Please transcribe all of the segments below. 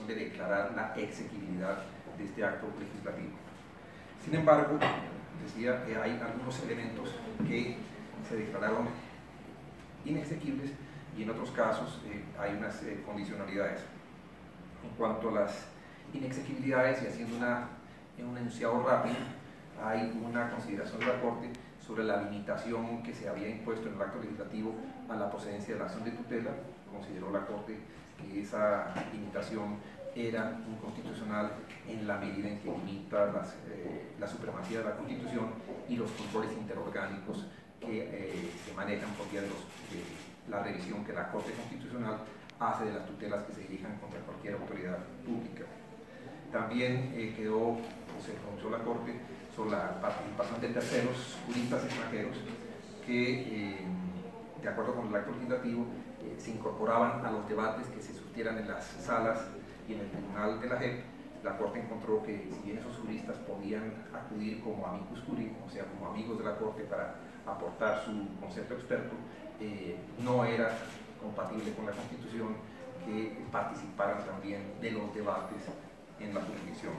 posible declarar la exequibilidad de este acto legislativo. Sin embargo, decía que hay algunos elementos que se declararon inexequibles y en otros casos hay unas condicionalidades. En cuanto a las inexequibilidades, y haciendo un enunciado rápido, hay una consideración de la Corte sobre la limitación que se había impuesto en el acto legislativo a la procedencia de la acción de tutela. Consideró la Corte que esa limitación era inconstitucional en la medida en que limita la supremacía de la Constitución y los controles interorgánicos que se manejan por vía de la revisión que la Corte Constitucional hace de las tutelas que se dirijan contra cualquier autoridad pública. También se pronunció la Corte sobre la participación de terceros juristas extranjeros que, de acuerdo con el acto legislativo, se incorporaban a los debates que se surtieran en las salas y en el tribunal de la JEP. La Corte encontró que si bien esos juristas podían acudir como amicus curiae, o sea, como amigos de la Corte para aportar su concepto experto, no era compatible con la Constitución que participaran también de los debates en la jurisdicción.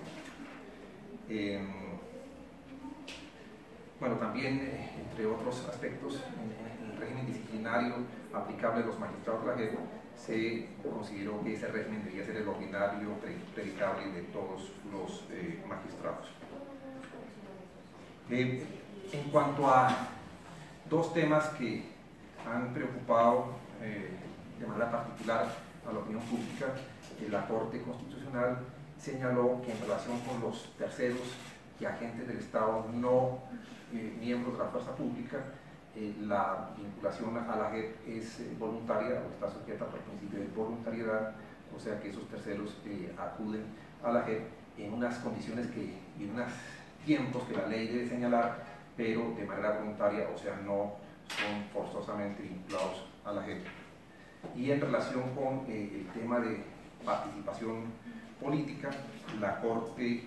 Bueno, también, entre otros aspectos, en el régimen disciplinario aplicable a los magistrados de la JEP, se consideró que ese régimen debía ser el ordinario, predicable de todos los magistrados. En cuanto a dos temas que han preocupado de manera particular a la opinión pública, la Corte Constitucional señaló que en relación con los terceros y agentes del Estado no miembros de la fuerza pública, la vinculación a la JEP es voluntaria o está sujeta por el principio de voluntariedad, o sea que esos terceros acuden a la JEP en unas condiciones y en unos tiempos que la ley debe señalar, pero de manera voluntaria, o sea, no son forzosamente vinculados a la JEP. Y en relación con el tema de participación política, la Corte,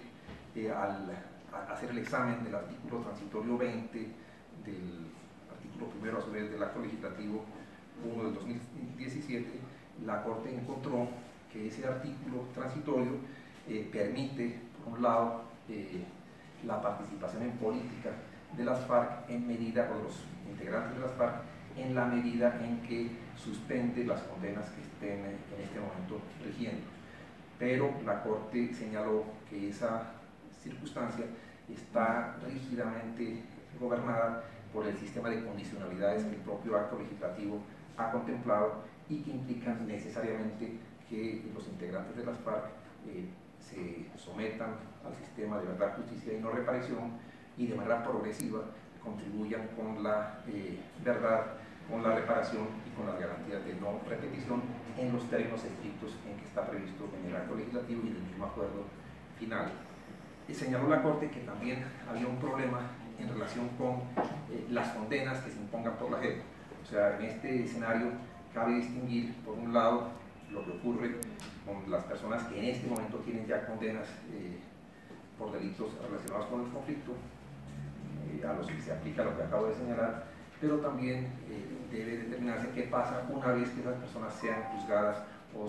al hacer el examen del artículo transitorio 20 del artículo primero a su vez del acto legislativo 1 del 2017, la Corte encontró que ese artículo transitorio permite, por un lado, la participación en política de las FARC en medida, o de los integrantes de las FARC, en la medida en que suspende las condenas que estén en este momento rigiendo. Pero la Corte señaló que esa circunstancia está rígidamente gobernada por el sistema de condicionalidades que el propio acto legislativo ha contemplado y que implican necesariamente que los integrantes de las FARC se sometan al sistema de verdad, justicia y no reparación y de manera progresiva contribuyan con la verdad, con la reparación y con las garantías de no repetición en los términos estrictos en que está previsto en el acto legislativo y en el mismo acuerdo final. Señaló la Corte que también había un problema en relación con las condenas que se impongan por la JEP. O sea, en este escenario cabe distinguir, por un lado, lo que ocurre con las personas que en este momento tienen ya condenas por delitos relacionados con el conflicto, a los que se aplica lo que acabo de señalar, pero también debe determinarse qué pasa una vez que esas personas sean juzgadas o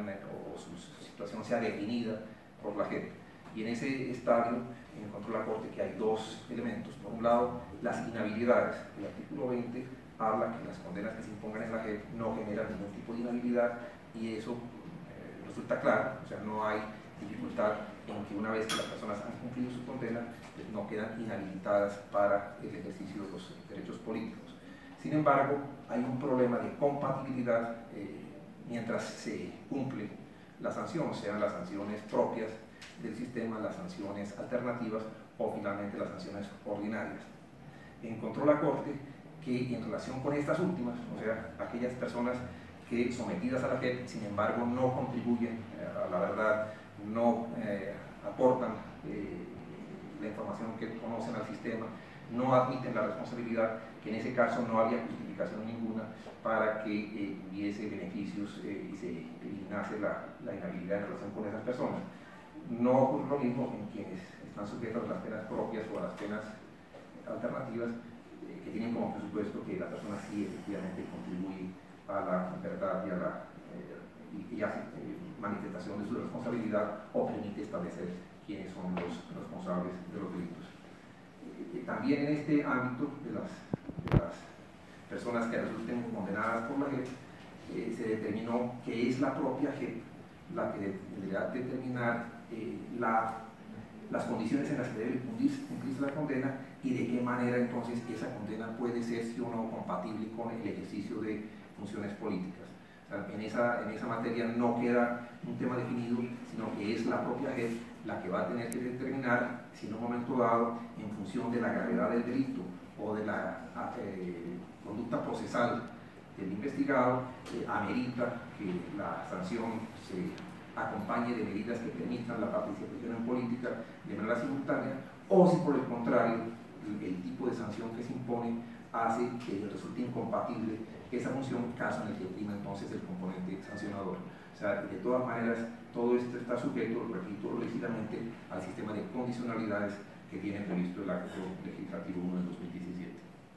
su situación sea definida por la JEP. Y en ese estadio encontró la Corte que hay dos elementos. Por un lado, las inhabilidades. El artículo 20 habla que las condenas que se impongan en la JEP no generan ningún tipo de inhabilidad y eso resulta claro, o sea, no hay dificultad en que una vez que las personas han cumplido su condena, pues no quedan inhabilitadas para el ejercicio de los derechos políticos. Sin embargo, hay un problema de compatibilidad mientras se cumple la sanción, sean las sanciones propias del sistema, las sanciones alternativas o finalmente las sanciones ordinarias. Encontró la Corte que en relación con estas últimas, o sea, aquellas personas que sometidas a la JEP, sin embargo, no contribuyen a la verdad, no aportan la información que conocen al sistema, no admiten la responsabilidad, que en ese caso no había justificación ninguna para que hubiese beneficios y se eliminase la inhabilidad en relación con esas personas. No ocurre lo mismo en quienes están sujetos a las penas propias o a las penas alternativas que tienen como presupuesto que la persona sí efectivamente contribuye a la verdad y a la y hace manifestación de su responsabilidad o permite establecer quiénes son los responsables de los delitos. También en este ámbito de las personas que resulten condenadas por la JEP, se determinó que es la propia JEP la que deberá determinar las condiciones en las que debe cumplirse la condena y de qué manera entonces esa condena puede ser, sí o no, compatible con el ejercicio de funciones políticas. O sea, en esa materia no queda un tema definido, sino que es la propia JEP la que va a tener que determinar si en un momento dado, en función de la gravedad del delito o de la conducta procesal del investigado, amerita que la sanción se acompañe de medidas que permitan la participación en política de manera simultánea, o si por el contrario el tipo de sanción que se impone hace que resulte incompatible esa función, caso en el que prima entonces el componente sancionador. O sea, de todas maneras, todo esto está sujeto, repito, lógicamente al sistema de condicionalidades que tiene previsto el Acto Legislativo 1 del 2017.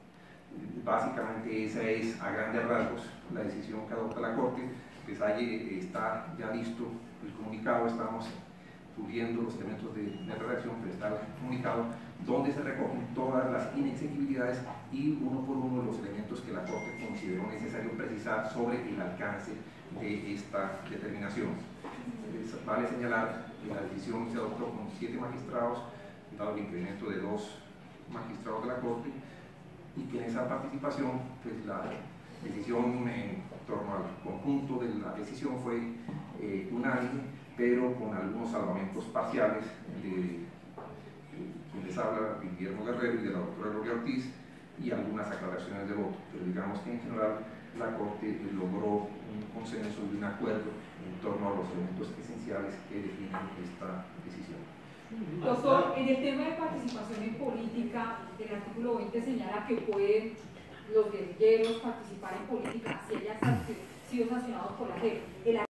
Básicamente esa es, a grandes rasgos, la decisión que adopta la Corte. Está ya listo el comunicado, estamos puliendo los elementos de redacción, pero está el comunicado donde se recogen todas las inexequibilidades y uno por uno los elementos que la Corte consideró necesario precisar sobre el alcance de esta determinación. Vale señalar que la decisión se adoptó con 7 magistrados, dado el incremento de 2 magistrados de la Corte, y que en esa participación pues, la decisión en torno al conjunto de la decisión fue unánime, pero con algunos salvamentos parciales de quien les habla, Guillermo Guerrero, y de la doctora Gloria Ortiz, y algunas aclaraciones de voto. Pero digamos que en general la Corte logró un consenso y un acuerdo en torno a los elementos esenciales que definen esta decisión. Doctor, en el tema de participación en política, el artículo 20 señala que pueden los guerrilleros participar en política si hayan sido sancionados por la JEP.